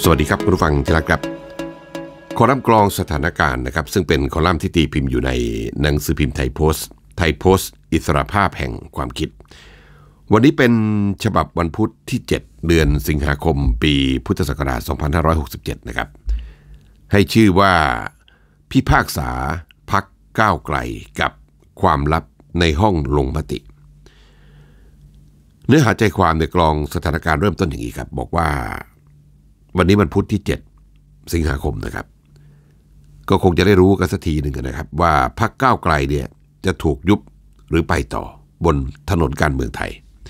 สวัสดีครับคุณผู้ฟังที่รักครับคอลัมน์กรองสถานการณ์นะครับซึ่งเป็นคอลัมน์ที่ตีพิมพ์อยู่ในหนังสือพิมพ์ไทยโพสต์อิสรภาพแห่งความคิดวันนี้เป็นฉบับวันพุธที่7เดือนสิงหาคมปีพุทธศักราช2567นะครับให้ชื่อว่าพิพากษาพรรคก้าวไกลกับความลับในห้องลงมติเนื้อหาใจความในกรองสถานการณ์เริ่มต้นอย่างนี้ครับบอกว่าวันนี้วันพุธที่7สิงหาคมนะครับก็คงจะได้รู้กันสักทีหนึ่งนะครับว่าพรรคก้าวไกลเนี่ยจะถูกยุบหรือไปต่อบนถนนการเมืองไทย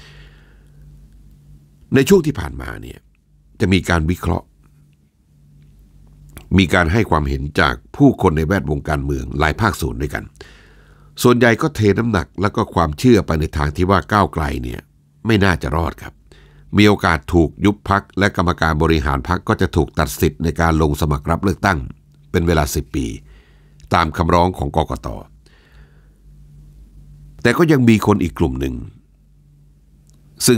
ในช่วงที่ผ่านมาเนี่ยจะมีการวิเคราะห์มีการให้ความเห็นจากผู้คนในแวดวงการเมืองหลายภาคส่วนด้วยกันส่วนใหญ่ก็เทน้ำหนักแล้วก็ความเชื่อไปในทางที่ว่าก้าวไกลเนี่ยไม่น่าจะรอดครับมีโอกาสถูกยุบพรรคและกรรมการบริหารพรรคก็จะถูกตัดสิทธิ์ในการลงสมัครรับเลือกตั้งเป็นเวลา10 ปีตามคำร้องของกกต.แต่ก็ยังมีคนอีกกลุ่มหนึ่งซึ่ง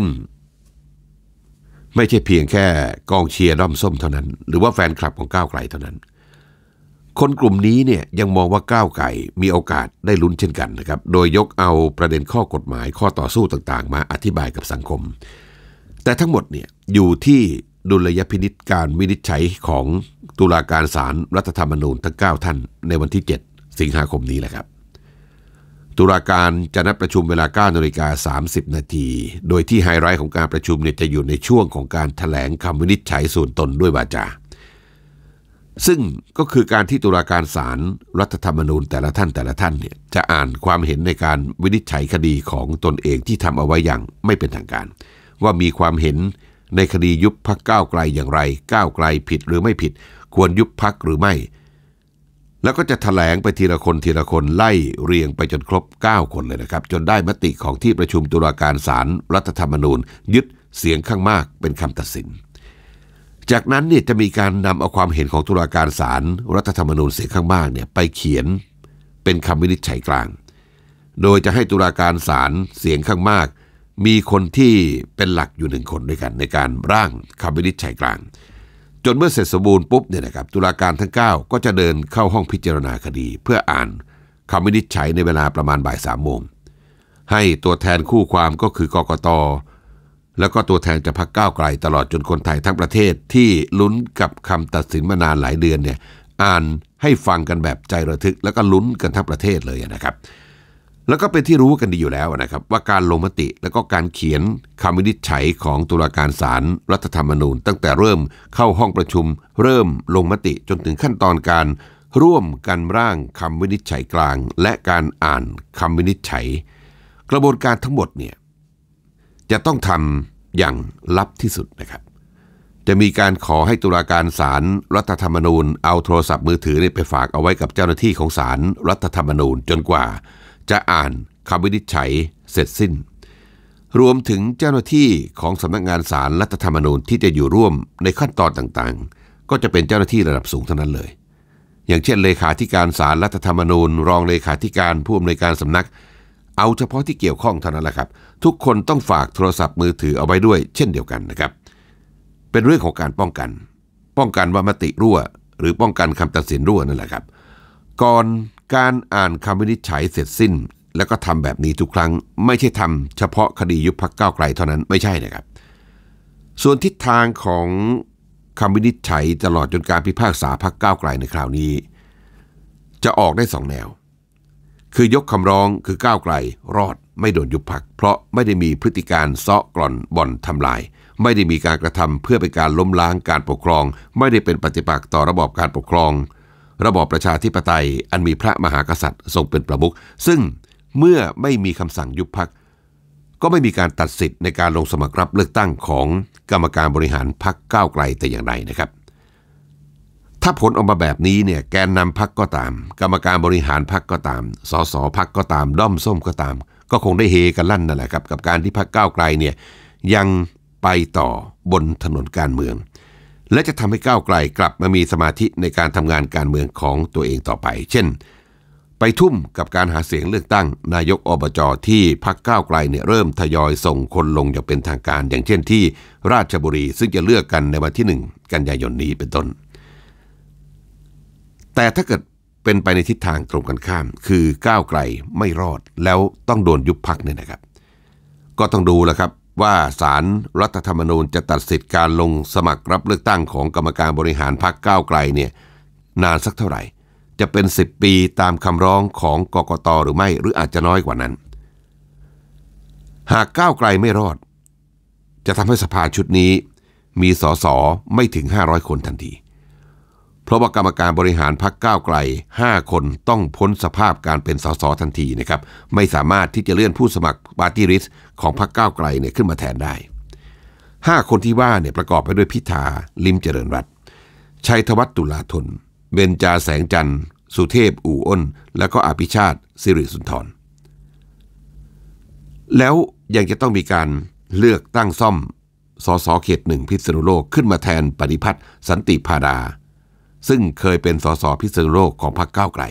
ไม่ใช่เพียงแค่กองเชียร์ด้อมส้มเท่านั้นหรือว่าแฟนคลับของก้าวไกลเท่านั้นคนกลุ่มนี้เนี่ยยังมองว่าก้าวไกลมีโอกาสได้ลุ้นเช่นกันนะครับโดยยกเอาประเด็นข้อกฎหมายข้อต่อสู้ต่างๆมาอธิบายกับสังคมแต่ทั้งหมดเนี่ยอยู่ที่ดุลยพินิจการวินิจฉัยของตุลาการศาลรัฐธรรมนูญทั้ง9ท่านในวันที่7สิงหาคมนี้แหละครับตุลาการจะนัดประชุมเวลา 9:30 น.โดยที่ไฮไลท์ของการประชุมเนี่ยจะอยู่ในช่วงของการแถลงคำวินิจฉัยส่วนตนด้วยวาจาซึ่งก็คือการที่ตุลาการศาลรัฐธรรมนูญแต่ละท่านเนี่ยจะอ่านความเห็นในการวินิจฉัยคดีของตนเองที่ทำเอาไว้อย่างไม่เป็นทางการว่ามีความเห็นในคดียุบพรรคก้าวไกลอย่างไรก้าวไกลผิดหรือไม่ผิดควรยุบพรรคหรือไม่แล้วก็จะแถลงไปทีละคนไล่เรียงไปจนครบ9คนเลยนะครับจนได้มติของที่ประชุมตุลาการศาลรัฐธรรมนูญยึดเสียงข้างมากเป็นคำตัดสินจากนั้นเนี่ยจะมีการนำเอาความเห็นของตุลาการศาลรัฐธรรมนูญเสียงข้างมากเนี่ยไปเขียนเป็นคำวินิจฉัยกลางโดยจะให้ตุลาการศาลเสียงข้างมากมีคนที่เป็นหลักอยู่1คนด้วยกันในการร่างคำวินิจฉัยกลางจนเมื่อเสร็จสมบูรณ์ปุ๊บเนี่ยนะครับตุลาการทั้ง9ก็จะเดินเข้าห้องพิจารณาคดีเพื่ออ่านคำวินิจฉัยในเวลาประมาณบ่าย 3 โมงให้ตัวแทนคู่ความก็คือกกต.แล้วก็ตัวแทนจากพรรคก้าวไกลตลอดจนคนไทยทั้งประเทศที่ลุ้นกับคำตัดสินมานานหลายเดือนเนี่ยอ่านให้ฟังกันแบบใจระทึกแล้วก็ลุ้นกันทั้งประเทศเลยนะครับแล้วก็เป็นที่รู้กันดีอยู่แล้วนะครับว่าการลงมติแล้วก็การเขียนคำวินิจฉัยของตุลาการศาลรัฐธรรมนูญตั้งแต่เริ่มเข้าห้องประชุมเริ่มลงมติจนถึงขั้นตอนการร่วมกันร่างคำวินิจฉัยกลางและการอ่านคำวินิจฉัยกระบวนการทั้งหมดเนี่ยจะต้องทำอย่างลับที่สุดนะครับจะมีการขอให้ตุลาการศาลรัฐธรรมนูญเอาโทรศัพท์มือถือไปฝากเอาไว้กับเจ้าหน้าที่ของศาลรัฐธรรมนูญจนกว่าจะอ่านคำวินิจฉัยเสร็จสิ้นรวมถึงเจ้าหน้าที่ของสำนักงานศาลรัฐธรรมนูญที่จะอยู่ร่วมในขั้นตอนต่างๆก็จะเป็นเจ้าหน้าที่ระดับสูงเท่านั้นเลยอย่างเช่นเลขาธิการศาลรัฐธรรมนูญรองเลขาธิการผู้อำนวยการสำนักเอาเฉพาะที่เกี่ยวข้องเท่านั้นแหละครับทุกคนต้องฝากโทรศัพท์มือถือเอาไว้ด้วยเช่นเดียวกันนะครับเป็นเรื่องของการป้องกันว่ามติรั่วหรือป้องกันคำตัดสินรั่วนั่นแหละครับก่อนการอ่านคำวินิจฉัยเสร็จสิ้นแล้วก็ทำแบบนี้ทุกครั้งไม่ใช่ทำเฉพาะคดียุบพรรคก้าวไกลเท่านั้นไม่ใช่นะครับส่วนทิศทางของคำวินิจฉัยตลอดจนการพิพากษาพรรคก้าวไกลในคราวนี้จะออกได้2 แนวคือยกคำร้องคือก้าวไกลรอดไม่โดนยุบพรรคเพราะไม่ได้มีพฤติการเซาะกร่อนบ่อนทำลายไม่ได้มีการกระทำเพื่อเป็นการล้มล้างการปกครองไม่ได้เป็นปฏิปักษ์ต่อระบอบการปกครองระบอบประชาธิปไตยอันมีพระมหากษัตริย์ทรงเป็นประมุขซึ่งเมื่อไม่มีคำสั่งยุบพรรคก็ไม่มีการตัดสิทธิ์ในการลงสมัครรับเลือกตั้งของกรรมการบริหารพรรคก้าวไกลแต่อย่างใดนะครับถ้าผลออกมาแบบนี้เนี่ยแกนนำพรรคก็ตามกรรมการบริหารพรรคก็ตามสสพรรคก็ตามด้อมส้มก็ตามก็คงได้เฮกันลั่นนั่นแหละครับกับการที่พรรคก้าวไกลเนี่ยยังไปต่อบนถนนการเมืองและจะทำให้ก้าวไกลกลับมามีสมาธิในการทำงานการเมืองของตัวเองต่อไปเช่นไปทุ่มกับการหาเสียงเลือกตั้งนายกอบจ.ที่พรรคก้าวไกลเนี่ยเริ่มทยอยส่งคนลงอย่างเป็นทางการอย่างเช่นที่ราชบุรีซึ่งจะเลือกกันในวันที่1 กันยายนนี้เป็นต้นแต่ถ้าเกิดเป็นไปในทิศทางตรงกันข้ามคือก้าวไกลไม่รอดแล้วต้องโดนยุบพรรคเนี่ยนะครับก็ต้องดูแล้วครับว่าศาลรัฐธรรมนูญจะตัดสิทธิการลงสมัครรับเลือกตั้งของกรรมการบริหารพรรคก้าวไกลเนี่ยนานสักเท่าไหร่จะเป็น10 ปีตามคำร้องของกกต.หรือไม่หรืออาจจะน้อยกว่านั้นหากก้าวไกลไม่รอดจะทำให้สภาชุดนี้มีส.ส.ไม่ถึง500 คนทันทีเพราะว่ากรรมการบริหารพรรคก้าวไกล5 คนต้องพ้นสภาพการเป็นส.ส.ทันทีนะครับไม่สามารถที่จะเลื่อนผู้สมัครปาร์ตี้ลิสต์ของพรรคก้าวไกลเนี่ยขึ้นมาแทนได้5 คนที่ว่าเนี่ยประกอบไปด้วยพิธาลิ้มเจริญรัตน์ชัยธวัฒน์ตุลาธนเบญจาแสงจันทร์สุเทพอู่อ้นแล้วก็อภิชาติสิริสุนทรแล้วยังจะต้องมีการเลือกตั้งซ่อมสสเขต 1พิษณุโลกขึ้นมาแทนปฏิพัฒน์สันติพาดาซึ่งเคยเป็นสสพิษณุโลกของพรรคก้าวไกล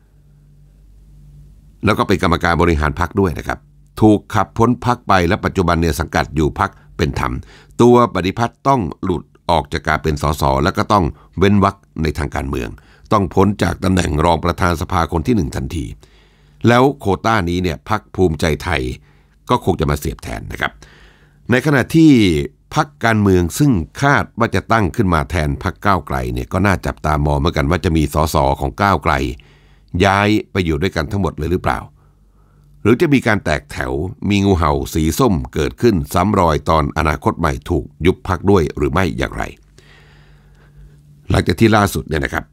แล้วก็เป็นกรรมการบริหารพรรคด้วยนะครับถูกขับพ้นพรรคไปและปัจจุบันเนี่ยสังกัดอยู่พรรคเป็นธรรมตัวปฏิพัฒน์ต้องหลุดออกจากการเป็นสสแล้วก็ต้องเว้นวรรคในทางการเมืองต้องพ้นจากตำแหน่งรองประธานสภาคนที่1ทันทีแล้วโควต้านี้เนี่ยพรรคภูมิใจไทยก็คงจะมาเสียบแทนนะครับในขณะที่พรรคการเมืองซึ่งคาดว่าจะตั้งขึ้นมาแทนพรรคก้าวไกลเนี่ยก็น่าจับตามองเหมือนกันว่าจะมีสสของก้าวไกลย้ายไปอยู่ด้วยกันทั้งหมดเลยหรือเปล่าหรือจะมีการแตกแถวมีงูเห่าสีส้มเกิดขึ้นซ้ำรอยตอนอนาคตใหม่ถูกยุบพรรคด้วยหรือไม่อย่างไรหลังจากที่ล่าสุดเนี่ยนะครับ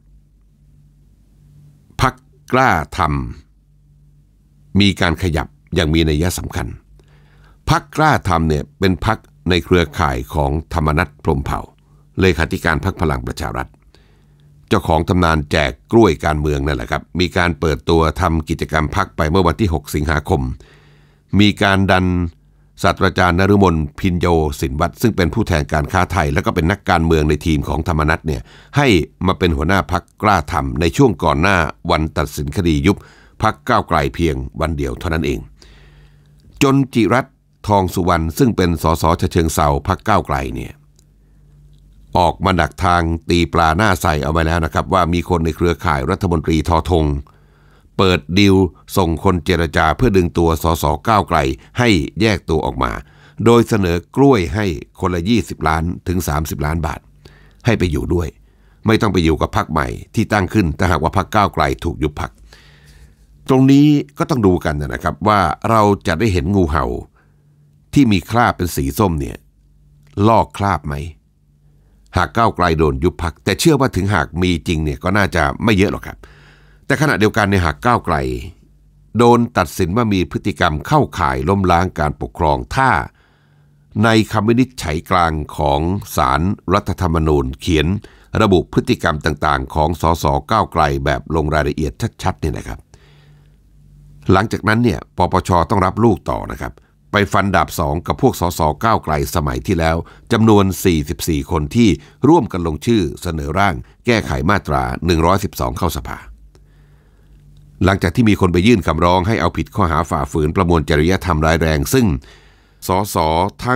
พรรคกล้าทำมีการขยับอย่างมีนัยสำคัญพรรคกล้าทำเนี่ยเป็นพรรคในเครือข่ายของธรรมนัสพรหมเผ่าเลขาธิการพรรคพลังประชารัฐเจ้าของตำนานแจกกล้วยการเมืองนั่นแหละครับมีการเปิดตัวทำกิจกรรมพรรคไปเมื่อวันที่6 สิงหาคมมีการดันศาสตราจารย์นฤมลพินโยสินวัตรซึ่งเป็นผู้แทนการค้าไทยแล้วก็เป็นนักการเมืองในทีมของธรรมนัสเนี่ยให้มาเป็นหัวหน้าพรรคกล้าทำในช่วงก่อนหน้าวันตัดสินคดียุบพรรคก้าวไกลเพียงวันเดียวเท่านั้นเองจนจิรัตน์ทองสุวรรณซึ่งเป็นสสฉะเชิงเทราพรรคก้าวไกลเนี่ยออกมาดักทางตีปลาหน้าใสเอาไว้แล้วนะครับว่ามีคนในเครือข่ายรัฐมนตรีทอธงเปิดดีลส่งคนเจรจาเพื่อดึงตัวสสก้าวไกลให้แยกตัวออกมาโดยเสนอกล้วยให้คนละ20 ล้านถึง30 ล้านบาทให้ไปอยู่ด้วยไม่ต้องไปอยู่กับพรรคใหม่ที่ตั้งขึ้นถ้าหากว่าพรรคก้าวไกลถูกยุบพรรคตรงนี้ก็ต้องดูกันนะครับว่าเราจะได้เห็นงูเห่าที่มีคราบเป็นสีส้มเนี่ยลอกคราบไหมหากก้าวไกลโดนยุบพรรคแต่เชื่อว่าถึงหากมีจริงเนี่ยก็น่าจะไม่เยอะหรอกครับแต่ขณะเดียวกันในหากก้าวไกลโดนตัดสินว่ามีพฤติกรรมเข้าข่ายล้มล้างการปกครองถ้าในคำวินิจฉัยกลางของศาลรัฐธรรมนูญเขียนระบุพฤติกรรมต่างๆของสสก้าวไกลแบบลงรายละเอียดชัดๆเนี่ยนะครับหลังจากนั้นเนี่ยปปช.ต้องรับลูกต่อนะครับไปฟันดาบ2กับพวกสสก้าวไกลสมัยที่แล้วจำนวน44 คนที่ร่วมกันลงชื่อเสนอร่างแก้ไขมาตรา112เข้าสภาหลังจากที่มีคนไปยื่นคำร้องให้เอาผิดข้อหาฝ่าฝืนประมวลจริยธรรมร้ายแรงซึ่งสสทั้ง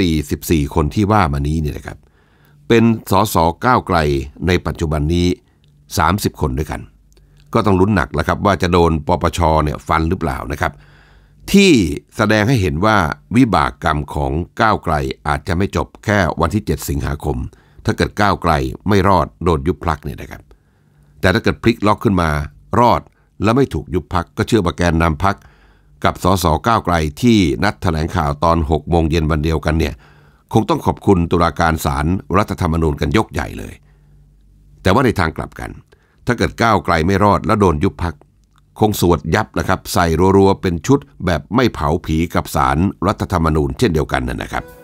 44 คนที่ว่ามานี้เนี่ยนะครับเป็นสสก้าวไกลในปัจจุบันนี้30 คนด้วยกันก็ต้องลุ้นหนักแล้วครับว่าจะโดนปปช.เนี่ยฟันหรือเปล่านะครับที่แสดงให้เห็นว่าวิบากกรรมของก้าวไกลอาจจะไม่จบแค่วันที่7 สิงหาคมถ้าเกิดก้าวไกลไม่รอดโดนยุบพรรคเนี่ยนะครับแต่ถ้าเกิดพลิกล็อกขึ้นมารอดแล้วไม่ถูกยุบพรรคก็เชื่อว่าแกนนำพรรคกับสสก้าวไกลที่นัดแถลงข่าวตอน6 โมงเย็นวันเดียวกันเนี่ยคงต้องขอบคุณตุลาการศาลรัฐธรรมนูญกันยกใหญ่เลยแต่ว่าในทางกลับกันถ้าเกิดก้าวไกลไม่รอดแล้วโดนยุบพรรคคงสวดยับนะครับใส่รัวๆเป็นชุดแบบไม่เผาผีกับศาลรัฐธรรมนูญเช่นเดียวกันนะครับ